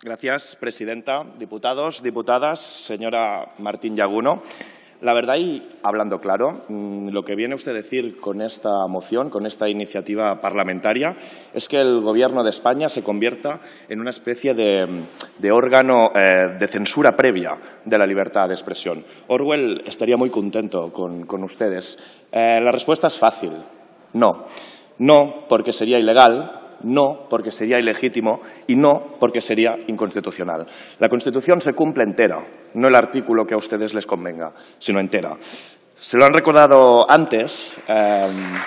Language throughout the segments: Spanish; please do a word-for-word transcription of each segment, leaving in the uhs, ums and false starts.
Gracias, presidenta. Diputados, diputadas, señora Martín Yaguno. La verdad, y hablando claro, lo que viene usted a decir con esta moción, con esta iniciativa parlamentaria, es que el Gobierno de España se convierta en una especie de, de órgano eh, de censura previa de la libertad de expresión. Orwell estaría muy contento con, con ustedes. Eh, la respuesta es fácil. No. No, porque sería ilegal. No, porque sería ilegítimo, y no, porque sería inconstitucional. La Constitución se cumple entera, no el artículo que a ustedes les convenga, sino entera. Se lo han recordado antes. Eh,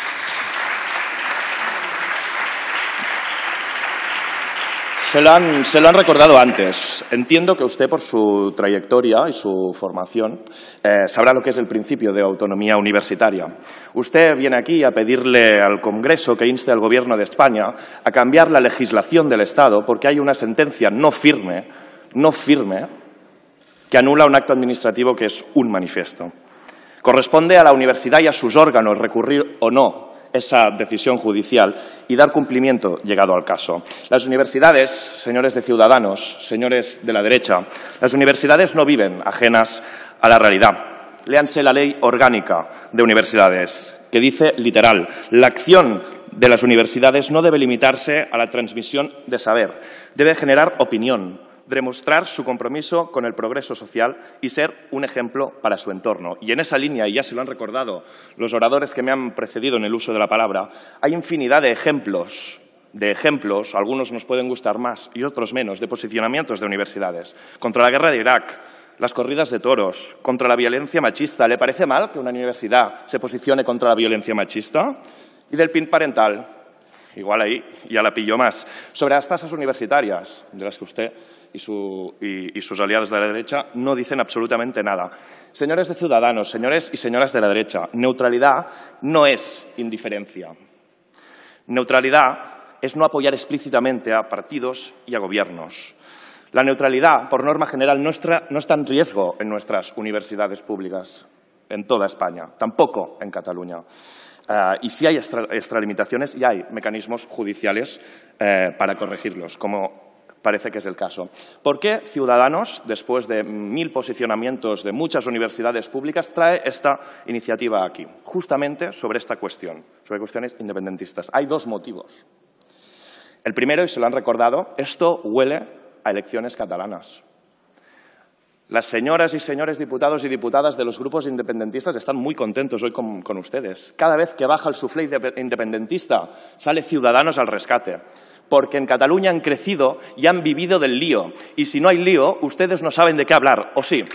Se lo, han, se lo han recordado antes. Entiendo que usted, por su trayectoria y su formación, eh, sabrá lo que es el principio de autonomía universitaria. Usted viene aquí a pedirle al Congreso que inste al Gobierno de España a cambiar la legislación del Estado porque hay una sentencia no firme, no firme, que anula un acto administrativo que es un manifiesto. Corresponde a la universidad y a sus órganos recurrir o no esa decisión judicial y dar cumplimiento llegado al caso. Las universidades, señores de Ciudadanos, señores de la derecha, las universidades no viven ajenas a la realidad. Léanse la Ley Orgánica de Universidades, que dice literal: la acción de las universidades no debe limitarse a la transmisión de saber, debe generar opinión, demostrar su compromiso con el progreso social y ser un ejemplo para su entorno. Y en esa línea, y ya se lo han recordado los oradores que me han precedido en el uso de la palabra, hay infinidad de ejemplos, de ejemplos, algunos nos pueden gustar más y otros menos, de posicionamientos de universidades. Contra la guerra de Irak, las corridas de toros, contra la violencia machista. ¿Le parece mal que una universidad se posicione contra la violencia machista? Y del P I N parental. Igual ahí ya la pillo más. Sobre las tasas universitarias, de las que usted y, su, y, y sus aliados de la derecha no dicen absolutamente nada. Señores de Ciudadanos, señores y señoras de la derecha, neutralidad no es indiferencia. Neutralidad es no apoyar explícitamente a partidos y a gobiernos. La neutralidad, por norma general, no está, no está en riesgo en nuestras universidades públicas, en toda España, tampoco en Cataluña. Uh, y si hay extra, extralimitaciones y hay mecanismos judiciales eh, para corregirlos, como parece que es el caso. ¿Por qué Ciudadanos, después de mil posicionamientos de muchas universidades públicas, trae esta iniciativa aquí? Justamente sobre esta cuestión, sobre cuestiones independentistas. Hay dos motivos. El primero, y se lo han recordado, esto huele a elecciones catalanas. Las señoras y señores diputados y diputadas de los grupos independentistas están muy contentos hoy con, con ustedes. Cada vez que baja el suflé independentista, sale Ciudadanos al rescate. Porque en Cataluña han crecido y han vivido del lío. Y si no hay lío, ustedes no saben de qué hablar, ¿o sí?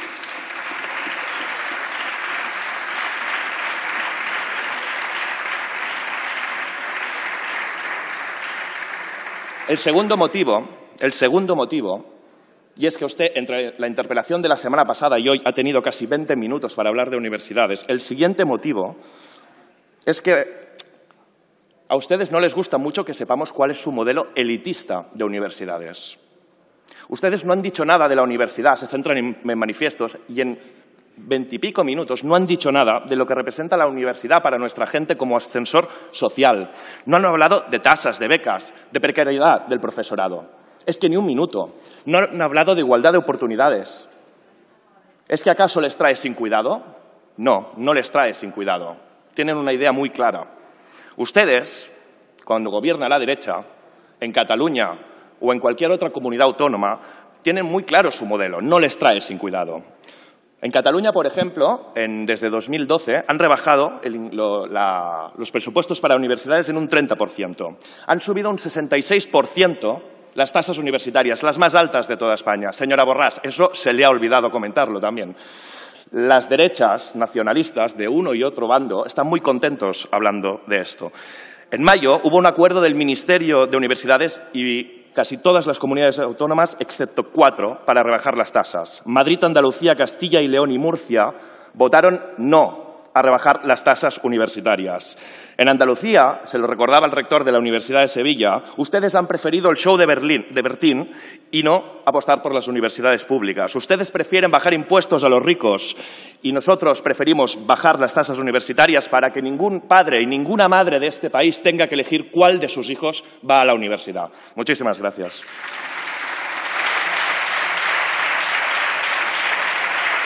El segundo motivo, el segundo motivo, y es que usted, entre la interpelación de la semana pasada y hoy, ha tenido casi veinte minutos para hablar de universidades. El siguiente motivo es que a ustedes no les gusta mucho que sepamos cuál es su modelo elitista de universidades. Ustedes no han dicho nada de la universidad, se centran en, en manifiestos y en veintipico minutos no han dicho nada de lo que representa la universidad para nuestra gente como ascensor social. No han hablado de tasas, de becas, de precariedad del profesorado. Es que ni un minuto. No han hablado de igualdad de oportunidades. ¿Es que acaso les trae sin cuidado? No, no les trae sin cuidado. Tienen una idea muy clara. Ustedes, cuando gobierna la derecha, en Cataluña o en cualquier otra comunidad autónoma, tienen muy claro su modelo. No les trae sin cuidado. En Cataluña, por ejemplo, en, desde dos mil doce, han rebajado el, lo, la, los presupuestos para universidades en un treinta por ciento. Han subido un sesenta y seis por ciento las tasas universitarias, las más altas de toda España. Señora Borràs, eso se le ha olvidado comentarlo también. Las derechas nacionalistas de uno y otro bando están muy contentos hablando de esto. En mayo hubo un acuerdo del Ministerio de Universidades y casi todas las comunidades autónomas, excepto cuatro, para rebajar las tasas. Madrid, Andalucía, Castilla y León y Murcia votaron no a rebajar las tasas universitarias. En Andalucía, se lo recordaba el rector de la Universidad de Sevilla, ustedes han preferido el show de, Berlín, de Bertín y no apostar por las universidades públicas. Ustedes prefieren bajar impuestos a los ricos y nosotros preferimos bajar las tasas universitarias para que ningún padre y ninguna madre de este país tenga que elegir cuál de sus hijos va a la universidad. Muchísimas gracias.